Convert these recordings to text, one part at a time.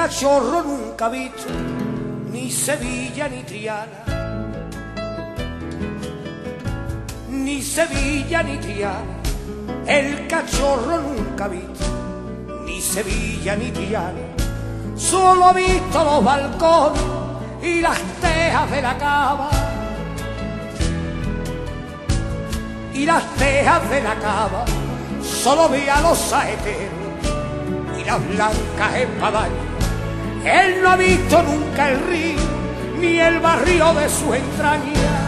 cachorro nunca ha visto ni Sevilla ni Triana, ni Sevilla ni Triana. El cachorro nunca ha visto ni Sevilla ni Triana, solo ha visto los balcones y las tejas de la cava, y las tejas de la cava. Solo ve a los saeteros y las blancas espadañas. Él no ha visto nunca el río ni el barrio de su entraña,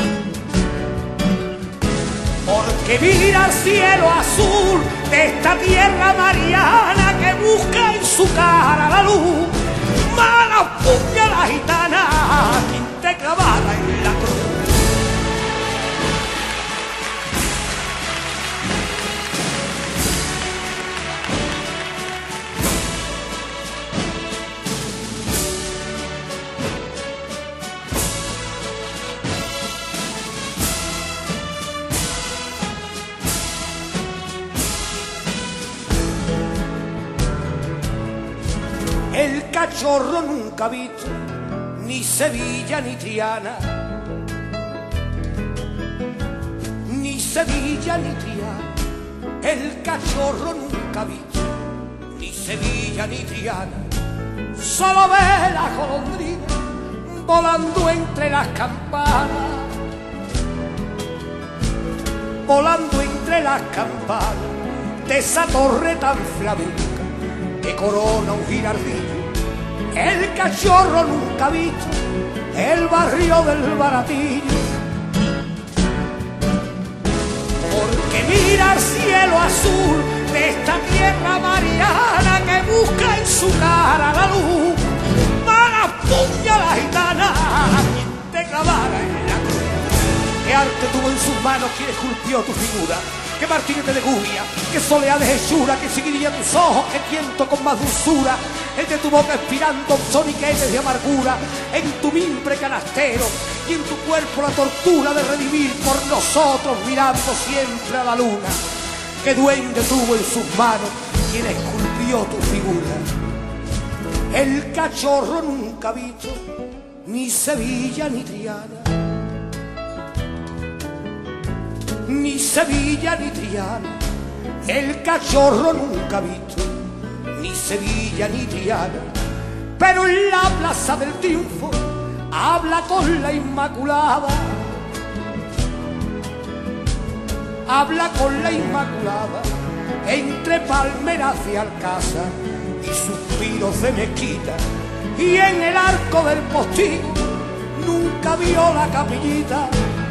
porque mira el cielo azul de esta tierra mariana que busca en su cara la luz. Mala puña la gitana, quien te clavara en la cruz. El cachorro nunca ha visto ni Sevilla ni Triana, ni Sevilla ni Triana. El cachorro nunca ha visto ni Sevilla ni Triana, solo ve la golondrina volando entre las campanas, volando entre las campanas de esa torre tan flamenca que corona un girardillo. El cachorro nunca ha visto el barrio del Baratillo, porque mira el cielo azul de esta tierra mariana que busca en su cara la luz. Mala puña la gitana, quien te clavara en la cruz. ¿Qué arte tuvo en sus manos quien esculpió tu figura? ¿Qué martinete de gubia? ¿Qué soleá de hechura? ¿Qué seguiría tus ojos? ¿Qué tiento con más dulzura? El de tu boca expirando soniquetes de amargura, en tu mimbre canastero y en tu cuerpo la tortura de redimir por nosotros mirando siempre a la luna. ¿Qué duende tuvo en sus manos quien esculpió tu figura? El cachorro nunca ha visto ni Sevilla ni Triana, ni Sevilla ni Triana. El cachorro nunca ha visto ni Sevilla ni Triana, pero en la plaza del Triunfo habla con la Inmaculada, habla con la Inmaculada, entre palmeras de alcázar y suspiros de mezquita, y en el arco del postigo nunca vio la capillita,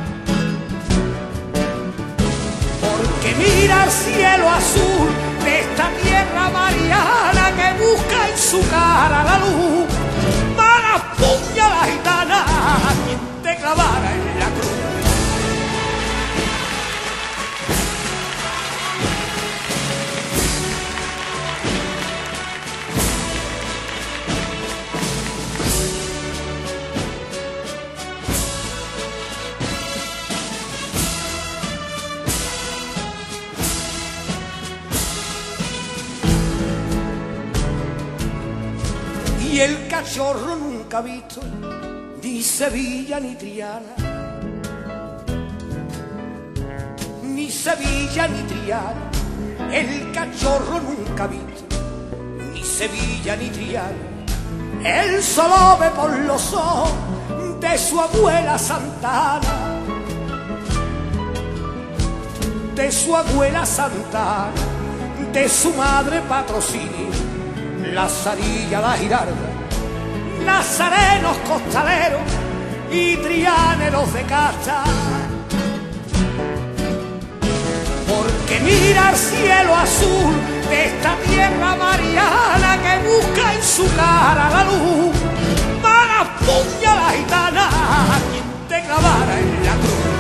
porque mira el cielo azul de esta tierra mariana que busca en su cara la luz. Mala puña la gitana, quien te clavara en la cruz. Y el cachorro nunca ha visto ni Sevilla ni Triana, ni Sevilla ni Triana. El cachorro nunca ha visto ni Sevilla ni Triana. Él solo ve por los ojos de su abuela Santana, de su abuela Santana, de su madre Patrocinio, Lazarilla la Girarda, nazarenos costaleros y trianeros de casta. Porque mira el cielo azul de esta tierra mariana que busca en su cara la luz. Mala puña la gitana, quien te clavara en la cruz.